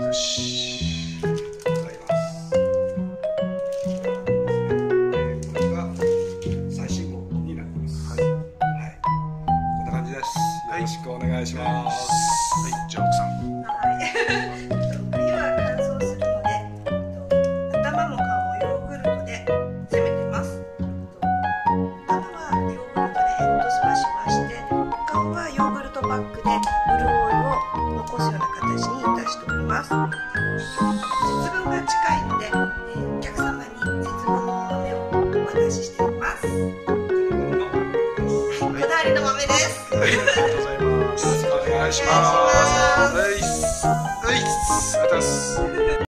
よし。ございます。これが最新号になります。はい。はい。こんな感じです。よろしくお願いします。 はい、じゃあ奥さん。 冬は乾燥するので、頭も顔もヨーグルトで攻めてます。頭はヨーグルトでヘッドスパしまして、顔はヨーグルトパックで潤いを残すような形にいたしております。節分が近いので、お客様に節分の豆をお渡ししています。こだわりの豆です。 はい、ありがとうございます。 お願いします。 はい、はい、ありがとうございます。